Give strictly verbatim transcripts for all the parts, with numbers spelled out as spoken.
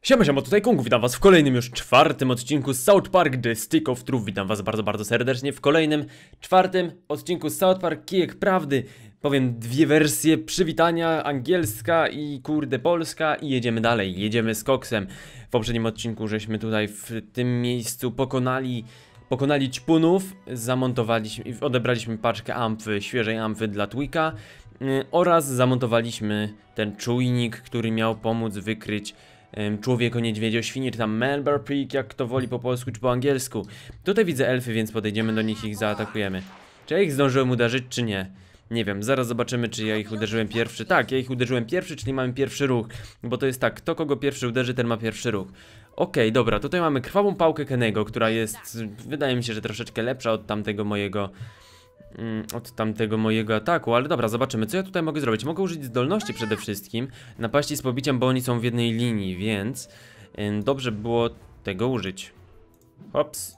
Siema, siema, tutaj Kung, witam was w kolejnym już czwartym odcinku z South Park The Stick of Truth. Witam was bardzo, bardzo serdecznie w kolejnym, czwartym odcinku z South Park Kijek Prawdy. Powiem dwie wersje przywitania, angielska i kurde polska, i jedziemy dalej, jedziemy z koksem. W poprzednim odcinku żeśmy tutaj w tym miejscu pokonali, pokonali ćpunów, zamontowaliśmy, odebraliśmy paczkę amfy, świeżej amfy dla Twika yy, oraz zamontowaliśmy ten czujnik, który miał pomóc wykryć człowieko, niedźwiedzio, świnie, czy tam Melbar Peak, jak kto woli po polsku czy po angielsku. Tutaj widzę elfy, więc podejdziemy do nich i ich zaatakujemy. Czy ja ich zdążyłem uderzyć, czy nie? Nie wiem, zaraz zobaczymy, czy ja ich uderzyłem pierwszy. Tak, ja ich uderzyłem pierwszy, czyli mamy pierwszy ruch. Bo to jest tak, kto kogo pierwszy uderzy, ten ma pierwszy ruch. Okej, dobra, tutaj mamy krwawą pałkę Kennego, która jest, wydaje mi się, że troszeczkę lepsza od tamtego mojego... od tamtego mojego ataku, ale dobra, zobaczymy, co ja tutaj mogę zrobić. Mogę użyć zdolności przede wszystkim, napaści z pobiciem, bo oni są w jednej linii, więc yy, dobrze by było tego użyć. Hops.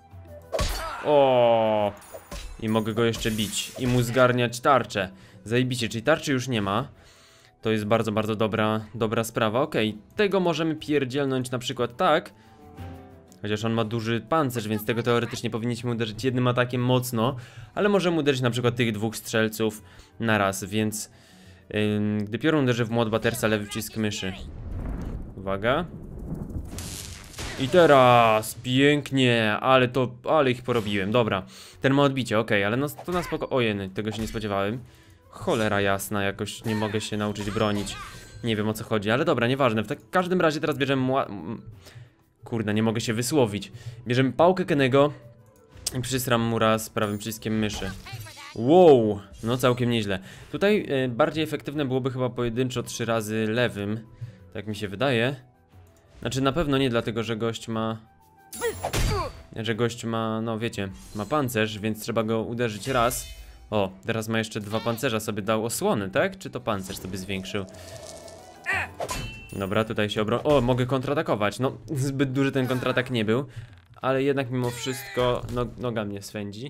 O! I mogę go jeszcze bić i mu zgarniać tarczę. Zajebiście, czyli tarczy już nie ma. To jest bardzo, bardzo dobra, dobra sprawa. Okej, okay, tego możemy pierdzielnąć na przykład tak. Chociaż on ma duży pancerz, więc tego teoretycznie powinniśmy uderzyć jednym atakiem mocno. Ale możemy uderzyć na przykład tych dwóch strzelców na raz, więc yy, gdy piorun uderzy w młot Battersa, lewy przycisk myszy. Uwaga. I teraz, pięknie, ale to, ale ich porobiłem, dobra. Ten ma odbicie, okej, okay, ale no to na spoko... Ojej, tego się nie spodziewałem. Cholera jasna, jakoś nie mogę się nauczyć bronić. Nie wiem, o co chodzi, ale dobra, nieważne. W tak każdym razie teraz bierzemy mła... Kurde, nie mogę się wysłowić. Bierzemy pałkę Kennego i przysram mu raz prawym przyciskiem myszy. Wow, no całkiem nieźle. Tutaj y, bardziej efektywne byłoby chyba pojedynczo trzy razy lewym. Tak mi się wydaje. Znaczy na pewno nie dlatego, że gość ma... Że gość ma, no wiecie, ma pancerz, więc trzeba go uderzyć raz. O, teraz ma jeszcze dwa pancerza, sobie dał osłony, tak? Czy to pancerz sobie zwiększył? Dobra, tutaj się obro... O, mogę kontratakować. No, zbyt duży ten kontratak nie był. Ale jednak mimo wszystko no, noga mnie swędzi.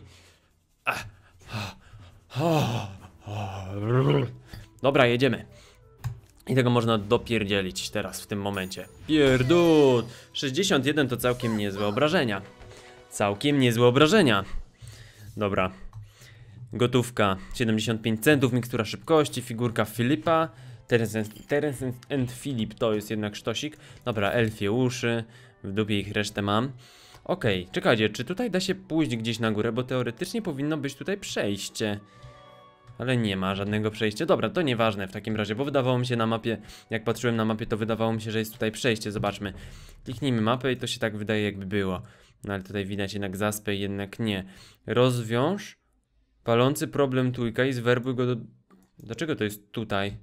Dobra, jedziemy. I tego można dopierdzielić teraz w tym momencie. Pierdol! sześćdziesiąt jeden to całkiem niezłe obrażenia. Całkiem niezłe obrażenia. Dobra. Gotówka siedemdziesiąt pięć centów, mikstura szybkości, figurka Filipa. Terence, Terence and Philip to jest jednak sztosik. Dobra, elfie uszy. W dupie ich resztę mam. Okej, okay, czekajcie, czy tutaj da się pójść gdzieś na górę? Bo teoretycznie powinno być tutaj przejście. Ale nie ma żadnego przejścia. Dobra, to nieważne w takim razie, bo wydawało mi się na mapie, jak patrzyłem na mapie, to wydawało mi się, że jest tutaj przejście. Zobaczmy. Kliknijmy mapę i to się tak wydaje, jakby było. No ale tutaj widać jednak zaspę, jednak nie. Rozwiąż palący problem Twika i zwerbuj go do... Dlaczego to jest tutaj?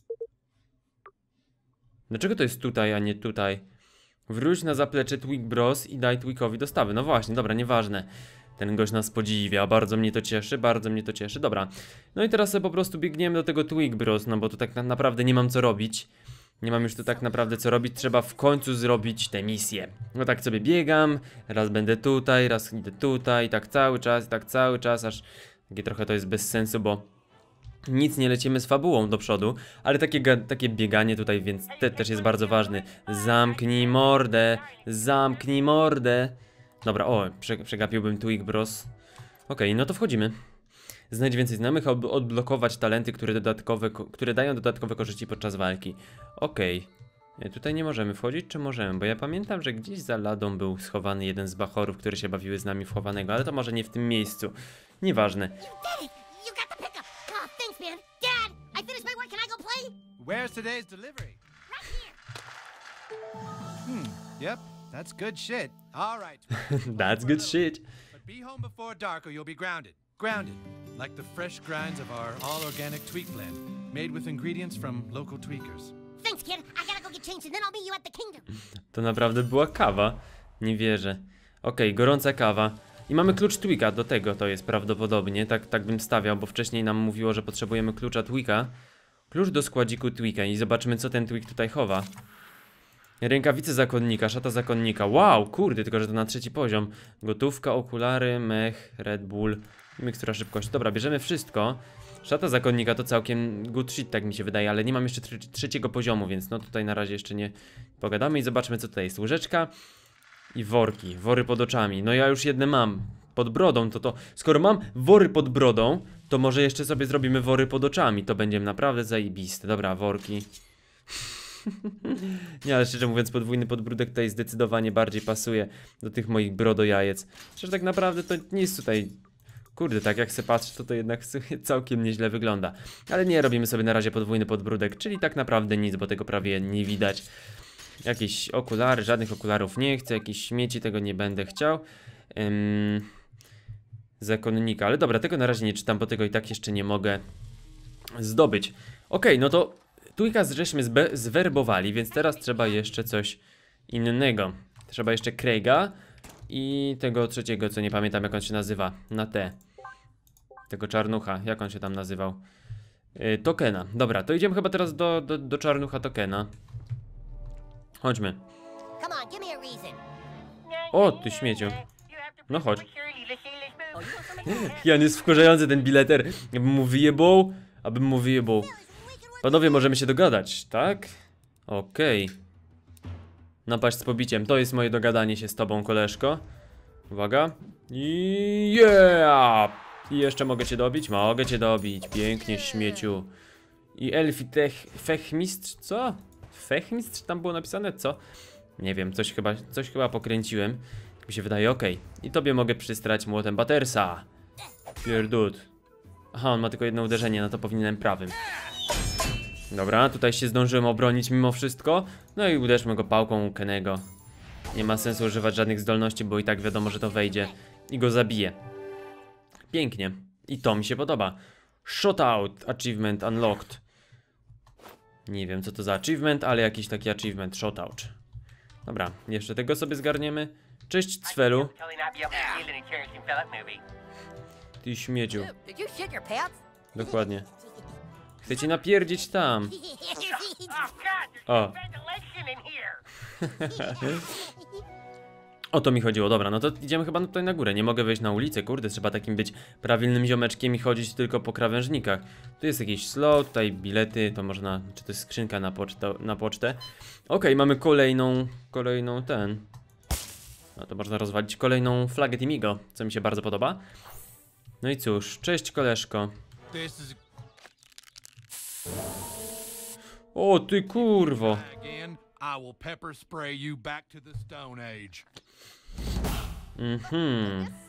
Dlaczego to jest tutaj, a nie tutaj? Wróć na zaplecze Twik Bros i daj Twikowi dostawy. No właśnie, dobra, nieważne. Ten gość nas podziwia, bardzo mnie to cieszy, bardzo mnie to cieszy, dobra. No i teraz sobie po prostu biegniemy do tego Twik Bros, no bo tu tak na naprawdę nie mam co robić. Nie mam już tu tak naprawdę co robić, trzeba w końcu zrobić tę misję. No tak sobie biegam, raz będę tutaj, raz idę tutaj, tak cały czas, tak cały czas, aż takie trochę to jest bez sensu, bo nic nie lecimy z fabułą do przodu, ale takie, takie bieganie tutaj, więc te, też jest bardzo ważny. Zamknij mordę, zamknij mordę. Dobra, o, prze, przegapiłbym Twik Bros. Okej, okay, no to wchodzimy. Znajdź więcej znajomych, aby odblokować talenty, które, dodatkowe, które dają dodatkowe korzyści podczas walki. Okej. Okay. Tutaj nie możemy wchodzić, czy możemy? Bo ja pamiętam, że gdzieś za ladą był schowany jeden z bachorów, które się bawiły z nami w chowanego, ale to może nie w tym miejscu. Nieważne. Where's today's delivery? Right here. Hmm, yep, that's good shit. All right. That's good shit. But be home before dark or you'll be grounded. Grounded, like the fresh grinds of our all-organic tweak blend, made with ingredients from local tweakers. Thanks, kid. I gotta go get changed and then I'll meet you at the kingdom. To naprawdę była kawa. Nie wierzę. Okej, okay, gorąca kawa. I mamy klucz Twika, do tego to jest prawdopodobnie. Tak, tak bym stawiał, bo wcześniej nam mówiło, że potrzebujemy klucza Twika. Klucz do składziku Twika i zobaczmy, co ten Twik tutaj chowa. Rękawice zakonnika, szata zakonnika. Wow, kurde, tylko że to na trzeci poziom. Gotówka, okulary, mech, Red Bull, mikstura szybkości. Dobra, bierzemy wszystko. Szata zakonnika to całkiem good shit, tak mi się wydaje, ale nie mam jeszcze tr trzeciego poziomu, więc no tutaj na razie jeszcze nie pogadamy i zobaczmy, co tutaj jest. Łyżeczka i worki, wory pod oczami. No ja już jedne mam. Pod brodą to to... Skoro mam wory pod brodą, to może jeszcze sobie zrobimy wory pod oczami. To będzie naprawdę zajebiste. Dobra, worki. Nie, ale szczerze mówiąc, podwójny podbródek tutaj zdecydowanie bardziej pasuje do tych moich brodojajec. Przecież tak naprawdę to nic tutaj... Kurde, tak jak se patrzę, to to jednak całkiem nieźle wygląda. Ale nie, robimy sobie na razie podwójny podbródek, czyli tak naprawdę nic, bo tego prawie nie widać. Jakieś okulary, żadnych okularów nie chcę, jakieś śmieci, tego nie będę chciał. Ym... Zakonnika, ale dobra, tego na razie nie czytam, bo tego i tak jeszcze nie mogę zdobyć. Okej, okay, no to Tweaka żeśmy zwerbowali, więc teraz trzeba jeszcze coś innego. Trzeba jeszcze Craiga i tego trzeciego, co nie pamiętam jak on się nazywa, na T. Tego czarnucha, jak on się tam nazywał? Yy, tokena, dobra, to idziemy chyba teraz do, do, do czarnucha Tokena. Chodźmy. Come on, give me a reason. O, ty śmieciu. No chodź. Jan jest wkurzający ten bileter. Abym mu wyjebał, abym mu wyjebał. Panowie, możemy się dogadać, tak? Okej. Okay. Napaść z pobiciem. To jest moje dogadanie się z tobą, koleżko. Uwaga. I yeah! I jeszcze mogę cię dobić? Mogę cię dobić. Pięknie, śmieciu. I elfi tech... Fechmistrz? Co? Fechmistrz tam było napisane? Co? Nie wiem, coś chyba, coś chyba pokręciłem. Mi się wydaje, okej. Okay. I tobie mogę przystrać młotem Battersa. Pierdut. Aha, on ma tylko jedno uderzenie, no to powinienem prawym. Dobra, tutaj się zdążyłem obronić mimo wszystko. No i uderzmy go pałką Kenego. Nie ma sensu używać żadnych zdolności, bo i tak wiadomo, że to wejdzie i go zabije. Pięknie. I to mi się podoba. Shotout Achievement Unlocked. Nie wiem co to za achievement, ale jakiś taki achievement. Shotout. Dobra, jeszcze tego sobie zgarniemy. Cześć Cwelu. Ty śmieciu. Dokładnie. Chcę cię napierdzić tam. O. O to mi chodziło, dobra, no to idziemy chyba tutaj na górę. Nie mogę wejść na ulicę, kurde, trzeba takim być prawilnym ziomeczkiem i chodzić tylko po krawężnikach. Tu jest jakiś slot, tutaj bilety, to można, czy to jest skrzynka na pocztę, na pocztę. Okej, okay, mamy kolejną, kolejną ten. No to można rozwalić kolejną flagę Timigo, co mi się bardzo podoba. No i cóż, cześć koleżko. O ty kurwo. Mhm.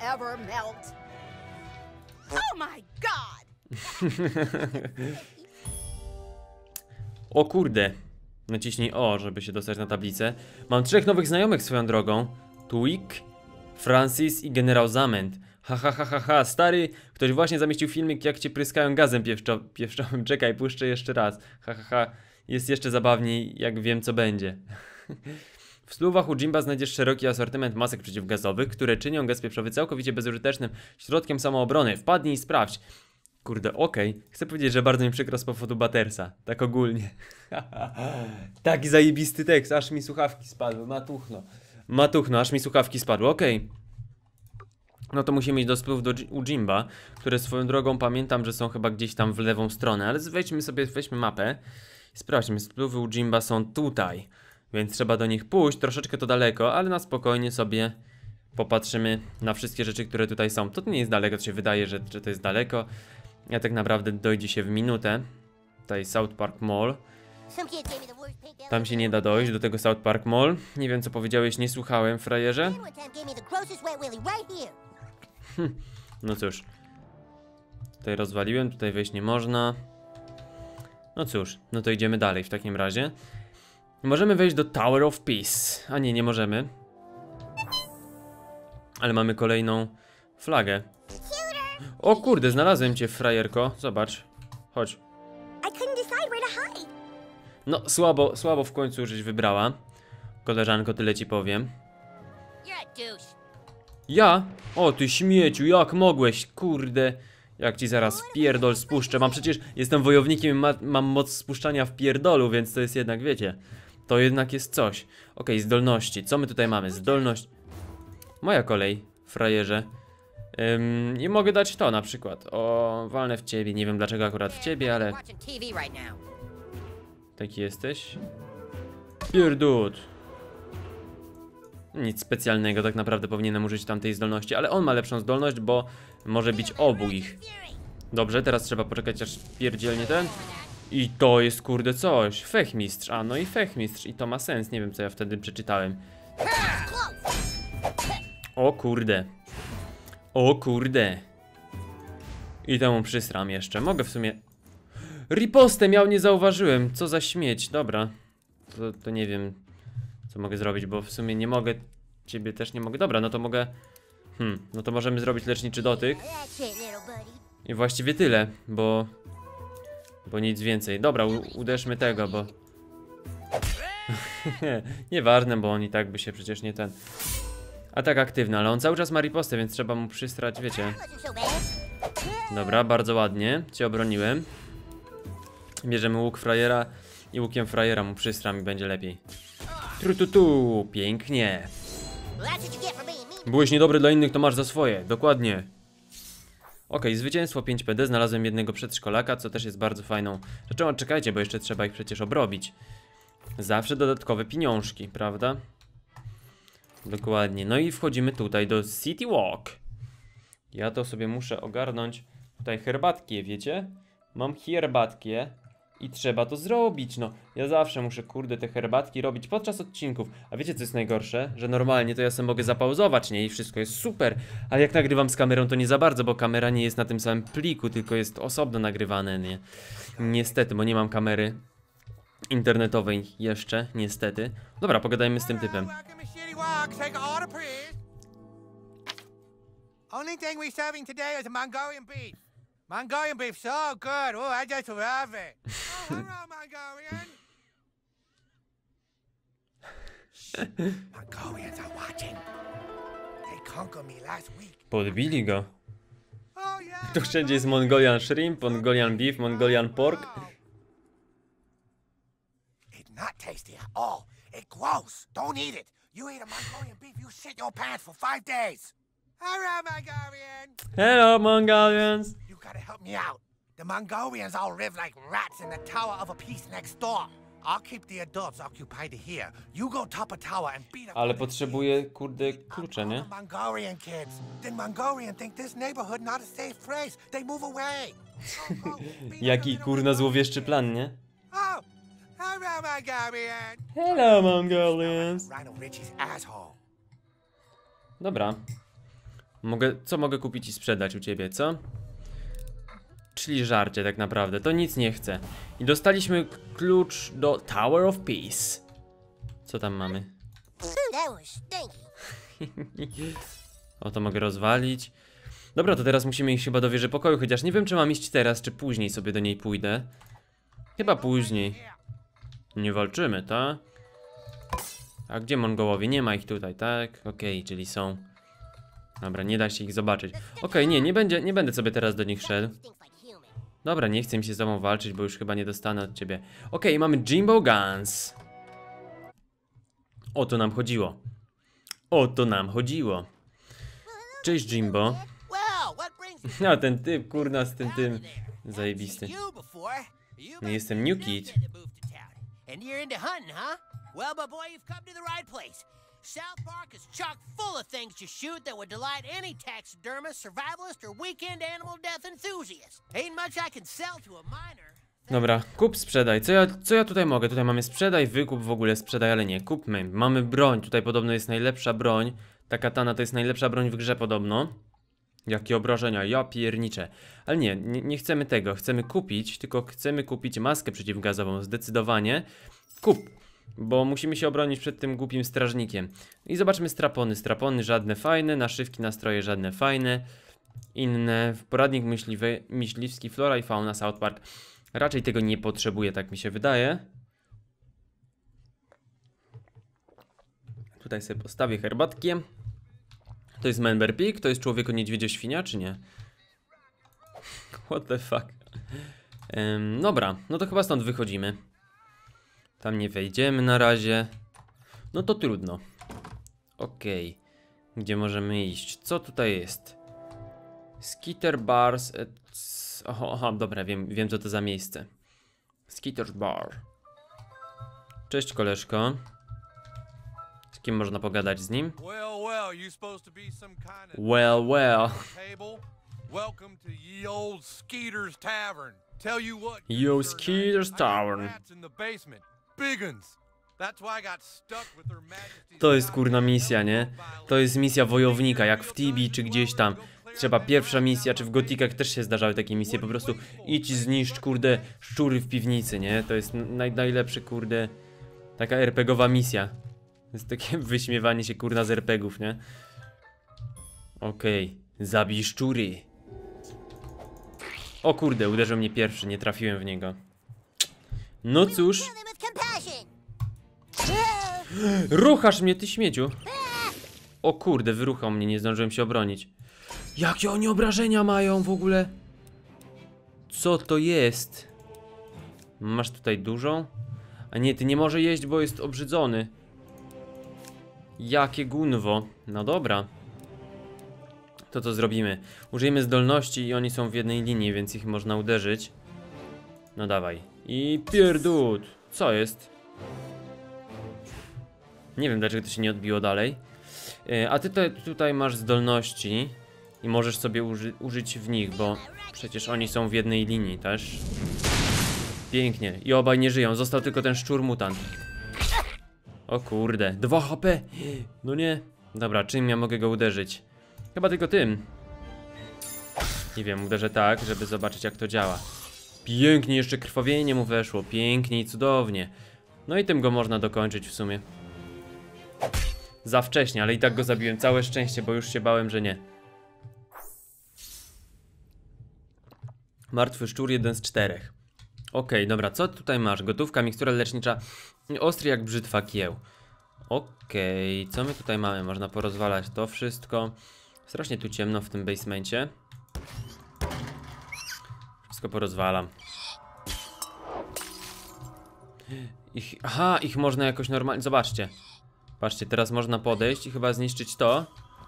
O kurde. Naciśnij O, żeby się dostać na tablicę. Mam trzech nowych znajomych swoją drogą. Tweak, Francis i generał Zament. Ha ha ha ha ha, stary, ktoś właśnie zamieścił filmik jak cię pryskają gazem pieszczo pieszczowym. Czekaj, puszczę jeszcze raz. Ha ha ha, jest jeszcze zabawniej jak wiem co będzie. W spluwach u Jimba znajdziesz szeroki asortyment masek przeciwgazowych, które czynią gaz pieprzowy całkowicie bezużytecznym środkiem samoobrony. Wpadnij i sprawdź. Kurde, okej. Okay. Chcę powiedzieć, że bardzo mi przykro z powodu Battersa. Tak ogólnie. Taki zajebisty tekst, aż mi słuchawki spadły. Matuchno. Matuchno, aż mi słuchawki spadły. Okej. Okay. No to musimy iść do spluw do, u Jimba, które swoją drogą pamiętam, że są chyba gdzieś tam w lewą stronę. Ale wejdźmy sobie, weźmy mapę. Sprawdźmy, spluwy u Jimba są tutaj. Więc trzeba do nich pójść, troszeczkę to daleko, ale na spokojnie sobie popatrzymy na wszystkie rzeczy, które tutaj są. To nie jest daleko, to się wydaje, że, że to jest daleko. Ja tak naprawdę dojdzie się w minutę. Tutaj South Park Mall. Tam się nie da dojść do tego South Park Mall. Nie wiem co powiedziałeś, nie słuchałem, frajerze. Hm. No cóż. Tutaj rozwaliłem, tutaj wejść nie można. No cóż, no to idziemy dalej w takim razie. Możemy wejść do Tower of Peace. A nie, nie możemy. Ale mamy kolejną flagę. O kurde, znalazłem cię, frajerko. Zobacz. Chodź. No, słabo, słabo w końcu żeś wybrała. Koleżanko, tyle ci powiem. Ja? O, ty śmieciu, jak mogłeś? Kurde. Jak ci zaraz pierdol spuszczę. Mam przecież, jestem wojownikiem i ma, mam moc spuszczania w pierdolu, więc to jest jednak, wiecie. To jednak jest coś. Okej, okay, zdolności. Co my tutaj mamy? Zdolność. Moja kolej, frajerze. Ym, I mogę dać to na przykład. O, walnę w ciebie. Nie wiem dlaczego akurat w ciebie, ale Watching T V right now. taki jesteś. Pierdut. Nic specjalnego, tak naprawdę powinienem użyć tamtej zdolności, ale on ma lepszą zdolność, bo może bić obu ich. Dobrze, teraz trzeba poczekać aż pierdzielnie ten. I to jest kurde coś. Fechmistrz, a no i fechmistrz. I to ma sens, nie wiem co ja wtedy przeczytałem. O kurde. O kurde. I temu przysram jeszcze. Mogę w sumie... Ripostę miał, nie zauważyłem. Co za śmieć, dobra. To, to nie wiem, co mogę zrobić, bo w sumie nie mogę. Ciebie też nie mogę. Dobra, no to mogę. Hmm, no to możemy zrobić leczniczy dotyk. That's it, little buddy. I właściwie tyle, bo. Bo nic więcej. Dobra, u, uderzmy tego, bo. Nieważne, bo on i tak by się przecież nie ten. Atak aktywny, ale on cały czas ma ripostę, więc trzeba mu przystrać, wiecie. Wasn't so bad. Dobra, bardzo ładnie. Cię obroniłem. Bierzemy łuk frajera i łukiem frajera mu przystram i będzie lepiej. Tru tu tu, pięknie. Well, that's what you get for being mean. Byłeś niedobry dla innych, to masz za swoje, dokładnie. Okej, zwycięstwo pięć P D, znalazłem jednego przedszkolaka, co też jest bardzo fajną rzeczą. Czekajcie, bo jeszcze trzeba ich przecież obrobić. Zawsze dodatkowe pieniążki, prawda? Dokładnie, no i wchodzimy tutaj do City Walk. Ja to sobie muszę ogarnąć tutaj herbatkie, wiecie? Mam herbatkie i trzeba to zrobić, no. Ja zawsze muszę, kurde, te herbatki robić podczas odcinków. A wiecie, co jest najgorsze? Że normalnie to ja sobie mogę zapauzować, nie? I wszystko jest super. Ale jak nagrywam z kamerą, to nie za bardzo, bo kamera nie jest na tym samym pliku, tylko jest osobno nagrywane, nie? Niestety, bo nie mam kamery internetowej jeszcze, niestety. Dobra, pogadajmy z tym typem. Welcome to Shitty Walk. Take a order, please. Only thing we're serving today is a Mongolian beef. Mongolian beef, so good. Oh, I just love it. Oh, hello, Mongolian. Shh. Mongolians are watching. They conquered me last week. Podbili go. Oh, yeah. Tu wszędzie jest Mongolian shrimp, Mongolian beef, Mongolian pork. It's not tasty at all. It's gross. Don't eat it. You eat a Mongolian beef, you shit your pants for five days. Hello, Mongolian. Hello, Mongolians. You gotta help me out. The Mongolians all live like rats in the tower of a piece next door. I'll keep the adults occupied here. You go top a tower and beat up. Ale potrzebuję, kurde, klucze, nie? Mongolian kids. Then Mongolian think this neighborhood not a safe place. They move away. Oh, oh, beat up Jaki, the kurna, złowieszczy plan, nie? Oh, hello, Mongolian. Hello, Mongolians. Rhino Richie's asshole. Dobra. Mogę, co mogę kupić i sprzedać u ciebie, co? Czyli żarcie tak naprawdę, to nic nie chcę. I dostaliśmy klucz do Tower of Peace. Co tam mamy? That was stinky. O, to mogę rozwalić. Dobra, to teraz musimy iść chyba do wieży pokoju, chociaż nie wiem, czy mam iść teraz, czy później sobie do niej pójdę. Chyba później. Nie walczymy, tak? A gdzie Mongołowie? Nie ma ich tutaj, tak? Okej, czyli są. Dobra, nie da się ich zobaczyć. Okej, nie, nie, będzie, nie będę sobie teraz do nich szedł. Stinks like human. Dobra, nie chcę mi się z tobą walczyć, bo już chyba nie dostanę od ciebie. Okej, mamy Jimbo Guns. O to nam chodziło. O to nam chodziło. Cześć, Jimbo. Well, what brings you A ten typ, kurna, z tym tym. there? Zajebisty. You before. You Nie jestem New Kid. And you're into hunting, huh? Well, my boy, you've come to the right place. South Park is chock full of things to shoot that would delight any taxidermist, survivalist, or weekend animal death enthusiast. Ain't much I can sell to a miner. Dobra, kup, sprzedaj. Co ja, co ja tutaj mogę? Tutaj mamy sprzedaj, wykup, w ogóle sprzedaj, ale nie, kupmy. Mamy broń, tutaj podobno jest najlepsza broń. Ta katana to jest najlepsza broń w grze podobno. Jakie obrażenia, ja pierniczę. Ale nie, nie, nie chcemy tego, chcemy kupić, tylko chcemy kupić maskę przeciwgazową, zdecydowanie. Kup, bo musimy się obronić przed tym głupim strażnikiem. I zobaczmy strapony, strapony żadne fajne, naszywki, nastroje żadne fajne. Inne, poradnik myśliwy, myśliwski, flora i fauna South Park. Raczej tego nie potrzebuję, tak mi się wydaje. Tutaj sobie postawię herbatkiem. To jest Member Pig? To jest człowieko niedźwiedzio świnia, czy nie? What the fuck? Um, dobra, no to chyba stąd wychodzimy. Tam nie wejdziemy na razie. No to trudno. Okej. Okay. Gdzie możemy iść? Co tutaj jest? Skitter Bars... Oho, aha, dobra, wiem, wiem co to za miejsce. Skitter's Bar. Cześć, koleżko. Z kim można pogadać z nim? Well, well, you supposed to be some kind of Well, well. table? Welcome to ye old Skeeter's Tavern. Tell you what, Yo, good sir, Skeeter's I got Tavern. rats in the basement. Big uns. That's why I got stuck with Her Majesty's To jest kurna misja, nie? To jest misja wojownika, jak w Tibi czy gdzieś tam. Trzeba pierwsza misja, czy w Gotikach też się zdarzały takie misje, po prostu idź zniszcz, kurde, szczury w piwnicy, nie? To jest naj, najlepszy, kurde, taka RPGowa misja. To jest takie wyśmiewanie się, kurna, z er pe gów, nie? Okej, okay. Zabij szczury. O kurde, uderzył mnie pierwszy, nie trafiłem w niego. No cóż. Ruchasz mnie, ty śmieciu. O kurde, wyruchał mnie, nie zdążyłem się obronić. Jakie oni obrażenia mają w ogóle? Co to jest? Masz tutaj dużą? A nie, ty nie może jeść, bo jest obrzydzony. Jakie gunwo. No dobra. To co zrobimy? Użyjemy zdolności i oni są w jednej linii, więc ich można uderzyć. No dawaj. I pierdut. Co jest? Nie wiem, dlaczego to się nie odbiło dalej. A ty tutaj, tutaj masz zdolności i możesz sobie uży użyć w nich, bo przecież oni są w jednej linii też. Pięknie. I obaj nie żyją. Został tylko ten szczur mutant. O kurde. dwa ha pe. No nie. Dobra, czym ja mogę go uderzyć? Chyba tylko tym. Nie wiem, uderzę tak, żeby zobaczyć jak to działa. Pięknie, jeszcze krwawienie mu weszło. Pięknie i cudownie. No i tym go można dokończyć w sumie. Za wcześnie, ale i tak go zabiłem. Całe szczęście, bo już się bałem, że nie. Martwy szczur, jeden z czterech. Okej, okay, dobra, co tutaj masz? Gotówka, mikstura lecznicza. Ostry jak brzytwa kieł. Okej, okay, co my tutaj mamy? Można porozwalać to wszystko. Strasznie tu ciemno w tym basemencie. Wszystko porozwalam. Ich, aha, ich można jakoś normalnie... Zobaczcie. Patrzcie, teraz można podejść i chyba zniszczyć to.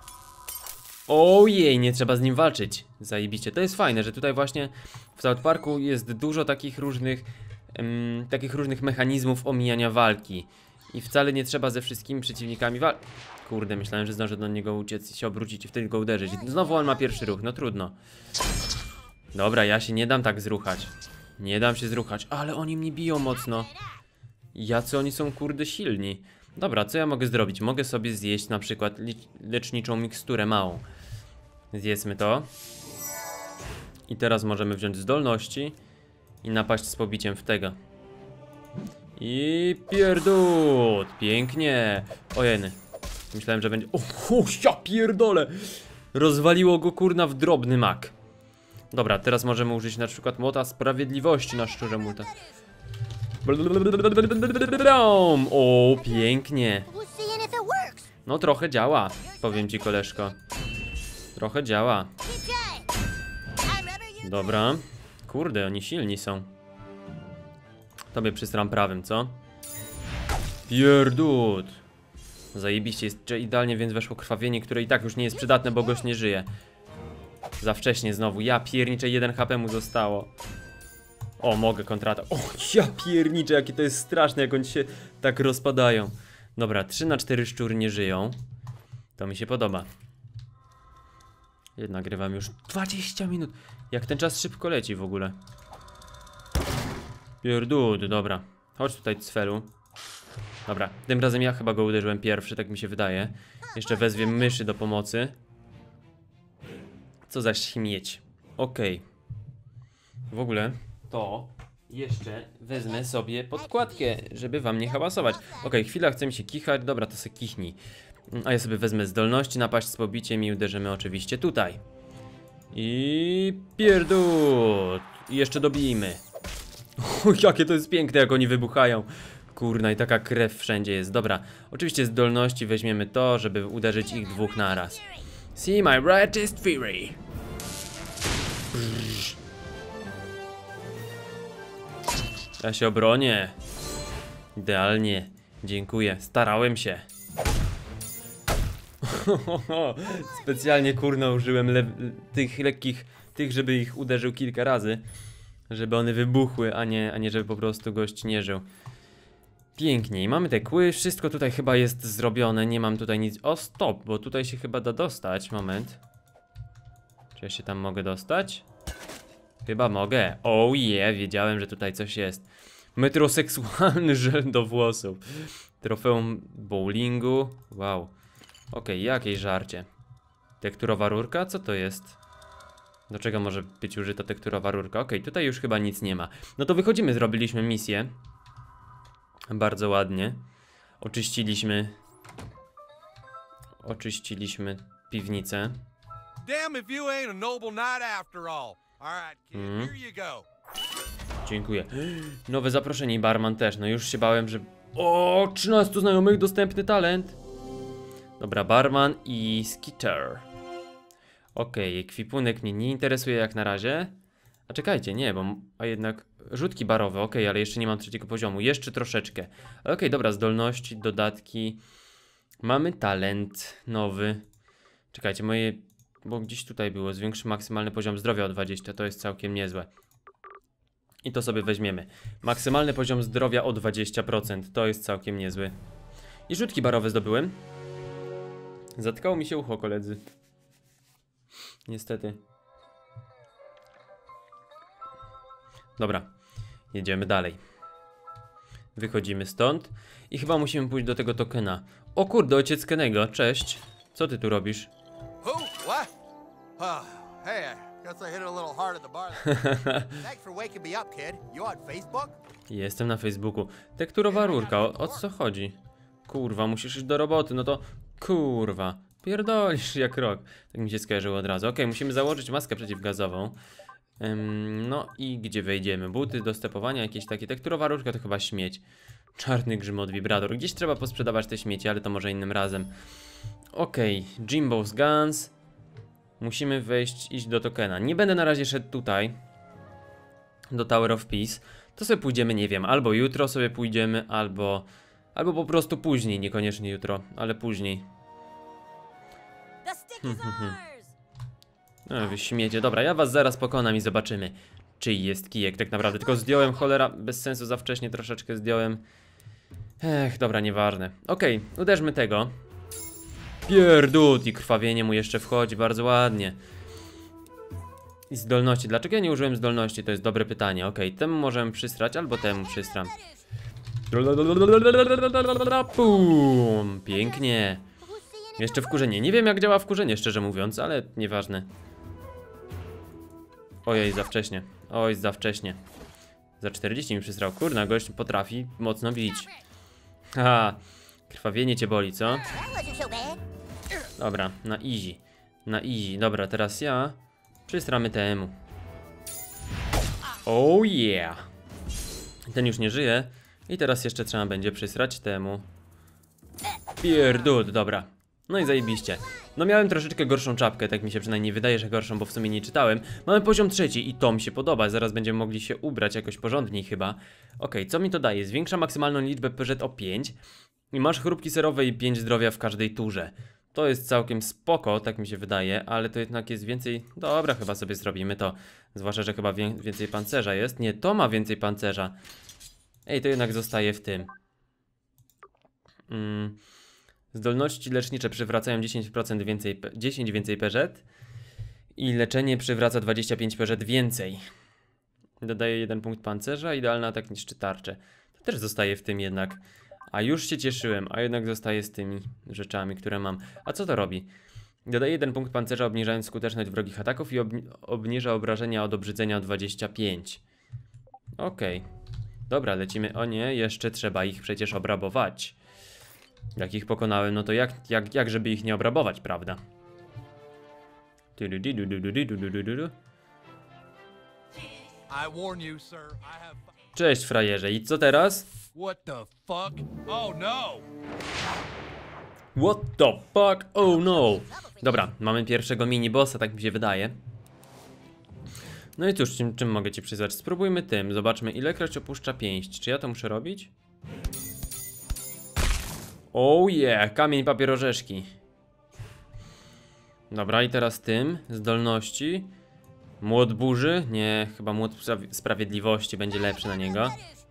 Ojej, nie trzeba z nim walczyć. Zajebiście. To jest fajne, że tutaj właśnie w South Parku jest dużo takich różnych um, takich różnych mechanizmów omijania walki. I wcale nie trzeba ze wszystkimi przeciwnikami walczyć. Kurde, myślałem, że zdążę do niego uciec i się obrócić i wtedy go uderzyć. Znowu on ma pierwszy ruch, no trudno. Dobra, ja się nie dam tak zruchać. Nie dam się zruchać, ale oni mnie biją mocno. Jacy oni są, kurde, silni. Dobra, co ja mogę zrobić? Mogę sobie zjeść na przykład leczniczą miksturę małą. Zjedzmy to. I teraz możemy wziąć zdolności i napaść z pobiciem w tego. I pierdut! Pięknie! Ojeny. Myślałem, że będzie... O, o, ja pierdolę! Rozwaliło go, kurna, w drobny mak. Dobra, teraz możemy użyć na przykład młota sprawiedliwości na szczurze multa. O, pięknie. No trochę działa, powiem ci, koleżko. Trochę działa. Dobra. Kurde, oni silni są. Tobie przystram prawym, co? Pierdut. Zajebiście, jest idealnie, więc weszło krwawienie, które i tak już nie jest przydatne, bo gość nie żyje. Za wcześnie znowu, ja pierniczę, jeden ha pe mu zostało. O, mogę kontrata. O, ja pierniczę, jakie to jest straszne, jak oni się tak rozpadają. Dobra, trzy na cztery szczury nie żyją. To mi się podoba. Nagrywam już dwadzieścia minut. Jak ten czas szybko leci w ogóle. Pierdut, dobra. Chodź tutaj, cfelu. Dobra, tym razem ja chyba go uderzyłem pierwszy, tak mi się wydaje. Jeszcze wezwę myszy do pomocy. Co za śmieć. Okej. Okay. W ogóle to jeszcze wezmę sobie podkładkę, żeby wam nie hałasować. Okej, okay, chwila, chce mi się kichać. Dobra, to se kichnij. A ja sobie wezmę zdolności, napaść z pobiciem i uderzymy oczywiście tutaj. I pierdut. I jeszcze dobijmy. O, jakie to jest piękne, jak oni wybuchają. Kurna, i taka krew wszędzie jest. Dobra, oczywiście zdolności weźmiemy to, żeby uderzyć ich dwóch naraz. See my righteous fury. Brrr. Ja się obronię. Idealnie. Dziękuję, starałem się. Specjalnie kurno użyłem le tych lekkich, tych, żeby ich uderzył kilka razy. Żeby one wybuchły, a nie, a nie żeby po prostu gość nie żył. Pięknie, i mamy te kły, wszystko tutaj chyba jest zrobione, nie mam tutaj nic. O, stop, bo tutaj się chyba da dostać, moment. Czy ja się tam mogę dostać? Chyba mogę. Oh yeah, wiedziałem, że tutaj coś jest. Metroseksualny żel do włosów. Trofeum bowlingu. Wow. Okej, okay, jakieś żarcie. Tekturowa rurka? Co to jest? Do czego może być użyta tekturowa rurka? Okej, okay, tutaj już chyba nic nie ma. No to wychodzimy, zrobiliśmy misję. Bardzo ładnie. Oczyściliśmy... Oczyściliśmy piwnicę. Damn if you ain't a noble knight after all. All right, kid, Mm. here you go. Dziękuję. Nowe zaproszenie i barman też. No już się bałem, że... O, trzynastu znajomych, dostępny talent. Dobra, barman i skitter. Okej, okay, ekwipunek mnie nie interesuje jak na razie. A czekajcie, nie, bo... A jednak... Rzutki barowe, okej, okay, ale jeszcze nie mam trzeciego poziomu. Jeszcze troszeczkę. Ale okej, okay, dobra, zdolności, dodatki. Mamy talent nowy. Czekajcie, moje... Bo gdzieś tutaj było, zwiększy maksymalny poziom zdrowia o dwadzieścia, to jest całkiem niezłe. I to sobie weźmiemy. Maksymalny poziom zdrowia o dwadzieścia procent, to jest całkiem niezły. I rzutki barowe zdobyłem. Zatkało mi się ucho, koledzy. Niestety. Dobra, jedziemy dalej. Wychodzimy stąd. I chyba musimy pójść do tego tokena. O kurde, ojciec Kennego, cześć. Co ty tu robisz? Who? What? Oh, hey, I guess I hit it a little hard at the bar. Thanks for waking me up, kid. You on Facebook? Jestem na Facebooku. Tekturowa rurka, o, o co chodzi? Kurwa, musisz iść do roboty, no to... Kurwa, pierdolisz jak rok. Tak mi się skojarzyło od razu. Okej, musimy założyć maskę przeciwgazową. Ym, no i gdzie wejdziemy? Buty do stepowania, jakieś takie. Tekturowa rurka to chyba śmieć. Czarny grzmot, wibrator. Gdzieś trzeba posprzedawać te śmieci, ale to może innym razem. Okej, okay. Jimbo's Guns. Musimy wejść, iść do tokena. Nie będę na razie szedł tutaj. Do Tower of Peace. To sobie pójdziemy, nie wiem, albo jutro sobie pójdziemy, albo... Albo po prostu później, niekoniecznie jutro, ale później. No wy śmiecie, dobra, ja was zaraz pokonam i zobaczymy, czyj jest kijek tak naprawdę. Tylko zdjąłem, cholera, bez sensu za wcześnie troszeczkę zdjąłem. Ech, dobra, nieważne. Okej, okay, uderzmy tego. Pierdut i krwawienie mu jeszcze wchodzi, bardzo ładnie. I zdolności, dlaczego ja nie użyłem zdolności? To jest dobre pytanie. Okej, okay, temu możemy przysrać, albo temu przysram. Pum, pięknie. Jeszcze wkurzenie, nie wiem jak działa wkurzenie, szczerze mówiąc, ale nieważne. Ojej, za wcześnie, oj, za wcześnie. Za czterdzieści mi przysrał, kurna, gość potrafi mocno bić. Haha, krwawienie cię boli, co? Dobra, na easy. Na easy, dobra, teraz ja przystramy temu. Oh yeah. Ten już nie żyje. I teraz jeszcze trzeba będzie przysrać temu. Pierdut, dobra. No i zajebiście. No miałem troszeczkę gorszą czapkę, tak mi się przynajmniej wydaje, że gorszą, bo w sumie nie czytałem. Mamy poziom trzeci i to mi się podoba, zaraz będziemy mogli się ubrać jakoś porządniej chyba. Okej, co mi to daje? Zwiększa maksymalną liczbę peżet o pięć. I masz chrupki serowe i pięć zdrowia w każdej turze. To jest całkiem spoko, tak mi się wydaje, ale to jednak jest więcej... Dobra, chyba sobie zrobimy to. Zwłaszcza, że chyba wię... więcej pancerza jest. Nie, to ma więcej pancerza. Ej, to jednak zostaje w tym. Mm. Zdolności lecznicze przywracają dziesięć procent więcej, dziesięć więcej peżet. I leczenie przywraca dwadzieścia pięć peżet więcej. Dodaje jeden punkt pancerza, idealny atak niszczy tarczę. To też zostaje w tym jednak. A już się cieszyłem, a jednak zostaje z tymi rzeczami, które mam. A co to robi? Dodaje jeden punkt pancerza, obniżając skuteczność wrogich ataków i obni obniża obrażenia od obrzydzenia o dwadzieścia pięć. Okej. Okay. Dobra, lecimy. O nie, jeszcze trzeba ich przecież obrabować. Jak ich pokonałem, no to jak, jak, jak żeby ich nie obrabować, prawda? Cześć, frajerze. I co teraz? What the fuck? Oh no! What the fuck? Oh no! Dobra, mamy pierwszego mini-bossa, tak mi się wydaje. No i cóż, czym, czym mogę ci przyznać? Spróbujmy tym, zobaczmy ilekroć opuszcza pięść. Czy ja to muszę robić? Oh yeah, kamień, papier, orzeszki. Dobra, i teraz tym, zdolności. Młot burzy? Nie, chyba młot sprawiedliwości będzie lepszy na niego.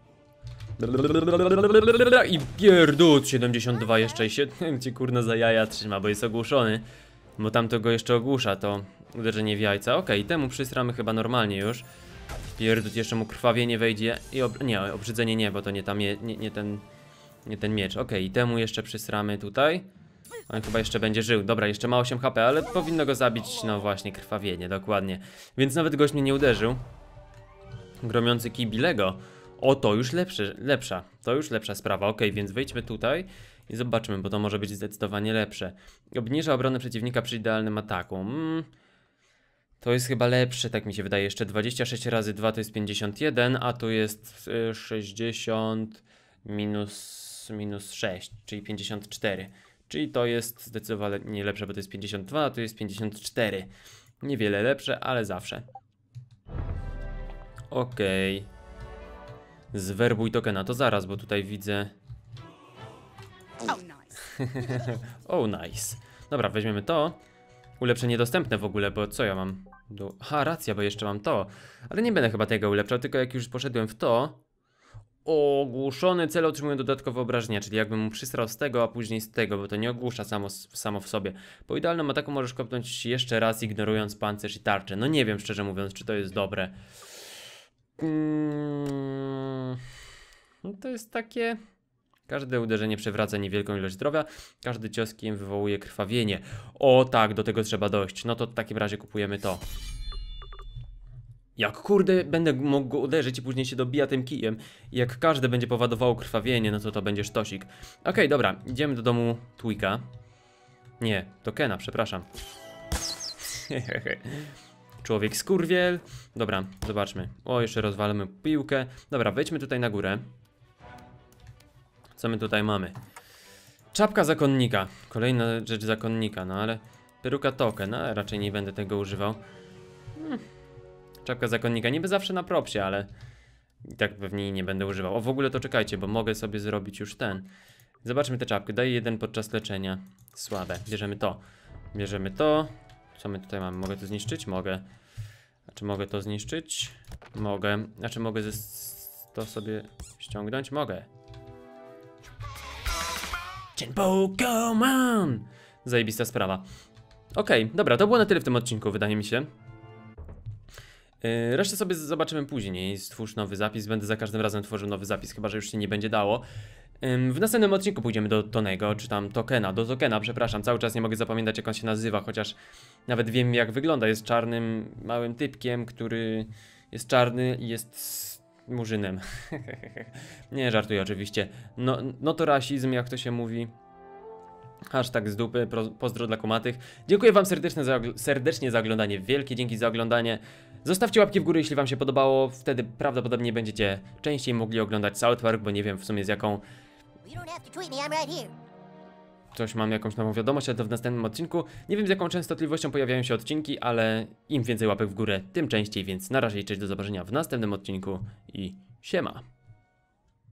I pierdut, siedemdziesiąt dwa jeszcze i siedem ci kurna za jaja trzyma, bo jest ogłuszony. Bo tamto go jeszcze ogłusza, to uderzenie w jajca. Okej, okay, temu przysramy chyba normalnie już. Pierdut, jeszcze mu krwawienie wejdzie i ob nie, obrzydzenie nie, bo to nie, tam nie, nie ten nie ten miecz. Okej, okay, temu jeszcze przysramy tutaj. On chyba jeszcze będzie żył. Dobra, jeszcze ma osiem H P, ale powinno go zabić, no właśnie, krwawienie, dokładnie. Więc nawet gość mnie nie uderzył. Gromiący kij Bilego. O, to już lepszy, lepsza. To już lepsza sprawa. Okej, okay, więc wejdźmy tutaj i zobaczmy, bo to może być zdecydowanie lepsze. Obniża obronę przeciwnika przy idealnym ataku. Mm, to jest chyba lepsze, tak mi się wydaje. Jeszcze dwadzieścia sześć razy dwa to jest pięćdziesiąt jeden, a tu jest y, sześćdziesiąt minus, minus sześć, czyli pięćdziesiąt cztery. Czyli to jest zdecydowanie lepsze, bo to jest pięćdziesiąt dwa, a tu jest pięćdziesiąt cztery. Niewiele lepsze, ale zawsze. Okej. Okay. Zwerbuj tokena, to zaraz, bo tutaj widzę... Oh, nice. Oh, nice. Dobra, weźmiemy to. Ulepszenie dostępne w ogóle, bo co ja mam? Do... Ha, racja, bo jeszcze mam to. Ale nie będę chyba tego ulepszał, tylko jak już poszedłem w to... Ogłuszony cel otrzymują dodatkowe obrażenia, czyli jakbym mu przysrał z tego, a później z tego, bo to nie ogłusza samo, samo w sobie. Po idealnym ataku możesz kopnąć jeszcze raz, ignorując pancerz i tarczę. No nie wiem, szczerze mówiąc, czy to jest dobre. Hmm... No to jest takie... Każde uderzenie przewraca niewielką ilość zdrowia, każdy cios kijem wywołuje krwawienie. O tak, do tego trzeba dojść. No to w takim razie kupujemy to. Jak kurde będę mógł go uderzyć i później się dobija tym kijem. I jak każde będzie powodowało krwawienie, no to to będzie sztosik. Okej, okay, dobra, idziemy do domu Twika. Nie, to Kena, przepraszam. Człowiek skurwiel. Dobra, zobaczmy. O, jeszcze rozwalamy piłkę. Dobra, wejdźmy tutaj na górę. Co my tutaj mamy? Czapka zakonnika. Kolejna rzecz zakonnika, no ale... Peruka token, no raczej nie będę tego używał. Hmm. Czapka zakonnika, niby zawsze na propsie, ale... I tak pewnie jej nie będę używał. O, w ogóle to czekajcie, bo mogę sobie zrobić już ten. Zobaczmy tę czapkę. Daję jeden podczas leczenia. Słabe. Bierzemy to. Bierzemy to. Co my tutaj mamy? Mogę to zniszczyć? Mogę. A czy mogę to zniszczyć? Mogę. A czy mogę to sobie ściągnąć? Mogę. Pokémon! Zajebista sprawa. Okej, okay, dobra, to było na tyle w tym odcinku, wydaje mi się. Yy, resztę sobie zobaczymy później. Stwórz nowy zapis, będę za każdym razem tworzył nowy zapis, chyba że już się nie będzie dało. Yy, w następnym odcinku pójdziemy do Tonego, czy tam Tokena, do Tokena, przepraszam, cały czas nie mogę zapamiętać, jak on się nazywa, chociaż nawet wiem, jak wygląda. Jest czarnym, małym typkiem, który jest czarny i jest murzynem. Nie, żartuję oczywiście. No, no to rasizm, jak to się mówi. Hashtag z dupy, pozdro dla kumatych. Dziękuję wam serdecznie za, serdecznie za oglądanie. Wielkie dzięki za oglądanie. Zostawcie łapki w górę, jeśli wam się podobało. Wtedy prawdopodobnie będziecie częściej mogli oglądać South Park, bo nie wiem w sumie z jaką... Coś mam jakąś nową wiadomość, ale to w następnym odcinku. Nie wiem z jaką częstotliwością pojawiają się odcinki, ale im więcej łapek w górę, tym częściej, więc na razie i cześć, do zobaczenia w następnym odcinku i siema.